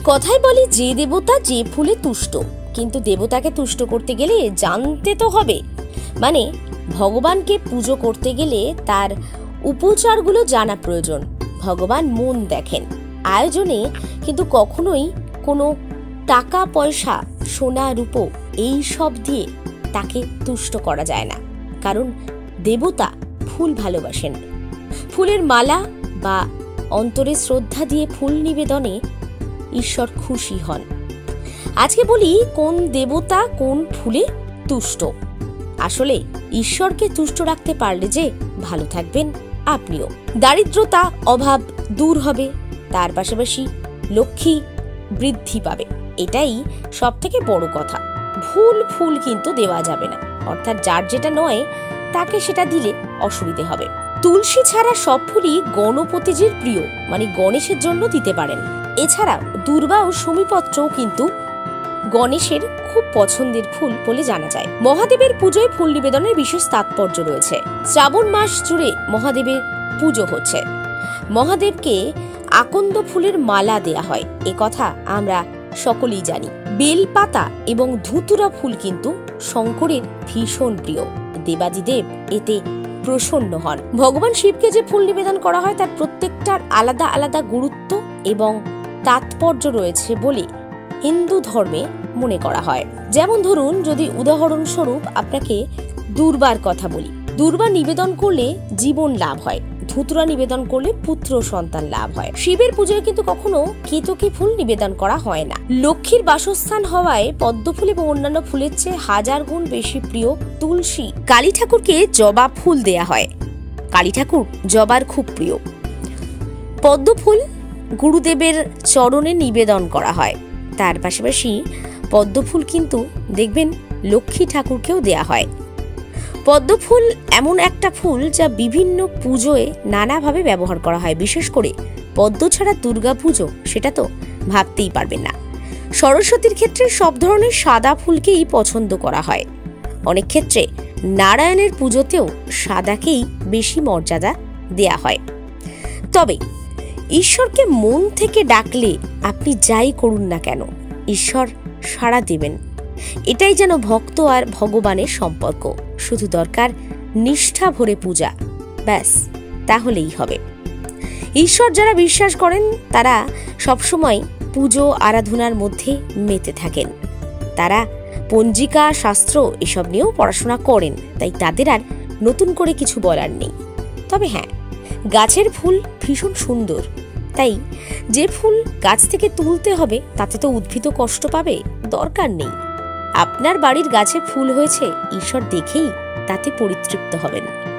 কথায় বলে যে দেবতা যে ফুলে তুষ্ট, কিন্তু দেবতাকে তুষ্ট করতে গেলে জানতে তো হবে, মানে ভগবানকে পুজো করতে গেলে তার উপচারগুলো জানা প্রয়োজন। ভগবান মন দেখেন, আয়োজনে কিন্তু কখনোই কোনো টাকা পয়সা সোনা রূপো এই সব দিয়ে তাকে তুষ্ট করা যায় না, কারণ দেবতা ফুল ভালোবাসেন। ফুলের মালা বা অন্তরে শ্রদ্ধা দিয়ে ফুল নিবেদনে ঈশ্বর খুশি হন। আজকে বলি কোন দেবতা কোন ফুলে তুষ্ট। আসলে ঈশ্বরকে তুষ্ট রাখতে পারলে যে ভালো থাকবেন আপনিও, দারিদ্রতা অভাব দূর হবে, তার পাশাপাশি লক্ষ্মী বৃদ্ধি পাবে, এটাই সব থেকে বড় কথা। ভুল ফুল কিন্তু দেওয়া যাবে না, অর্থাৎ যার যেটা নয় তাকে সেটা দিলে অসুবিধে হবে। তুলসী ছাড়া সব ফুলই গণপতিজির প্রিয়, মানে গণেশের জন্য দিতে পারেন। এছাড়া দূর্বা ও শমীপত্রও কিন্তু গণেশের খুব পছন্দের ফুল বলে জানা যায়। মহাদেবের পুজোয় ফুল নিবেদনের বিশেষ তাৎপর্য রয়েছে। শ্রাবণ মাস জুড়ে মহাদেবের পুজো হচ্ছে। মহাদেবকে আকন্দ ফুলের মালা দেয়া হয়, এ কথা আমরা সকলেই জানি। বেলপাতা এবং ধুতুরা ফুল কিন্তু শঙ্করের ভীষণ প্রিয়। দেবাদিদেব এতে প্রসন্ন হন। ভগবান শিবকে যে ফুল নিবেদন করা হয় তার প্রত্যেকটার আলাদা আলাদা গুরুত্ব এবং তাৎপর্য রয়েছে বলে হিন্দু ধর্মে মনে করা হয়। যেমন ধরুন, যদি উদাহরণস্বরূপ আপনাকে দুর্বার কথা বলি, দুর্বা নিবেদন করলে জীবন লাভ হয়, ধুতুরা নিবেদন করলে পুত্র সন্তান লাভ হয়। শিবের পুজোয় কিন্তু কখনো কেতকী ফুল নিবেদন করা হয় না। লক্ষ্মীর বাসস্থান হওয়ায় পদ্ম ফুল এবং অন্যান্য ফুলের চেয়ে হাজার গুণ বেশি প্রিয় তুলসী। কালী ঠাকুরকে জবা ফুল দেয়া হয়, কালী ঠাকুর জবার খুব প্রিয়। পদ্ম ফুল গুরুদেবের চরণে নিবেদন করা হয়, তার পাশাপাশি পদ্ম ফুল কিন্তু দেখবেন লক্ষ্মী ঠাকুরকেও দেয়া হয়। পদ্ম ফুল এমন একটা ফুল যা বিভিন্ন পুজোয় নানাভাবে ব্যবহার করা হয়। বিশেষ করে পদ্ম ছাড়া দুর্গা পুজো সেটা তো ভাবতেই পারবেন না। সরস্বতীর ক্ষেত্রে সব ধরনের সাদা ফুলকেই পছন্দ করা হয়। অনেক ক্ষেত্রে নারায়ণের পুজোতেও সাদাকেই বেশি মর্যাদা দেয়া হয়। তবে ঈশ্বরকে মন থেকে ডাকলে আপনি যাই করুন না কেন ঈশ্বর সাড়া দেবেন। এটাই যেন ভক্ত আর ভগবানের সম্পর্ক। শুধু দরকার নিষ্ঠা ভরে পূজা, ব্যাস তাহলেই হবে। ঈশ্বর যারা বিশ্বাস করেন তারা সবসময় পুজো আরাধনার মধ্যে মেতে থাকেন। তারা পঞ্জিকা শাস্ত্র এসব নিয়েও পড়াশোনা করেন, তাই তাদের আর নতুন করে কিছু বলার নেই। তবে হ্যাঁ, গাছের ফুল ভীষণ সুন্দর, তাই যে ফুল গাছ থেকে তুলতে হবে তাতে তো উদ্ভিদও কষ্ট পাবে, দরকার নেই। আপনার বাড়ির গাছে ফুল হয়েছে, ঈশ্বর দেখেই তাতে পরিতৃপ্ত হবেন।